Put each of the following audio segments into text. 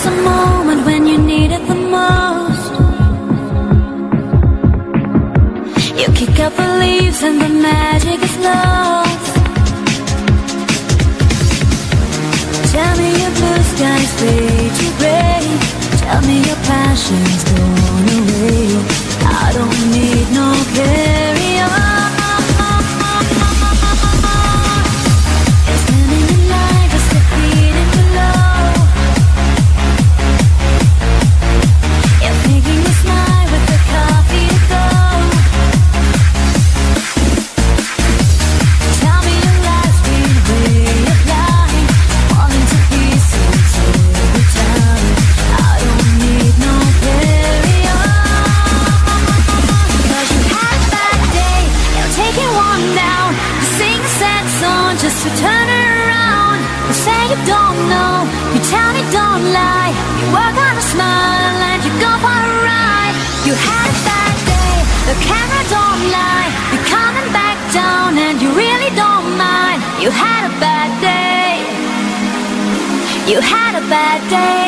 a moment when you need it the most. You kick up the leaves and the magic is lost. Tell me your blue skies fade to gray. Tell me your passion's gone away. I don't need no carry-on. You're standing in line just to feed it below. You're thinking you smile with the coffee to go. Tell me your life's been way of lying, falling to pieces every time. I don't need no carry-on. 'Cause you had a bad day, you're taking one down. You sing a sad song just to turn it around. You say you don't know, you tell me don't lie. You work on a smile and you go for a ride. You had a bad day, the camera don't lie. You're coming back down and you really don't mind. You had a bad day. You had a bad day.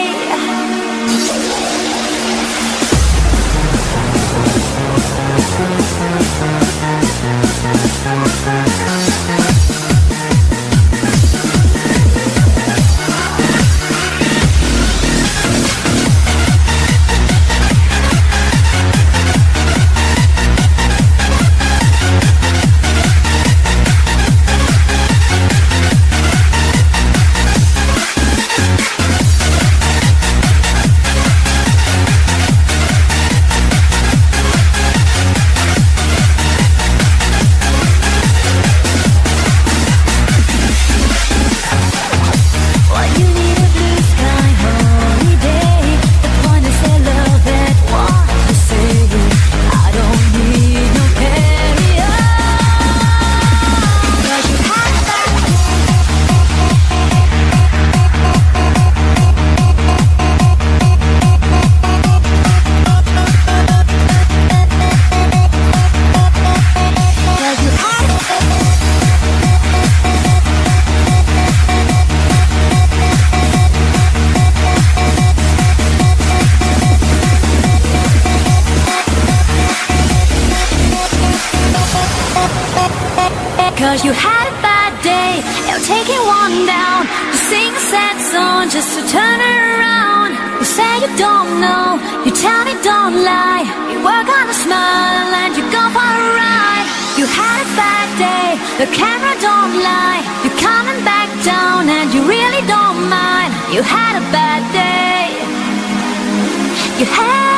Cause you had a bad day, you're taking one down. You sing a sad song just to turn it around. You say you don't know, you tell me don't lie. You work on a smile and you go for a ride. You had a bad day, the camera don't lie. You're coming back down and you really don't mind. You had a bad day. You had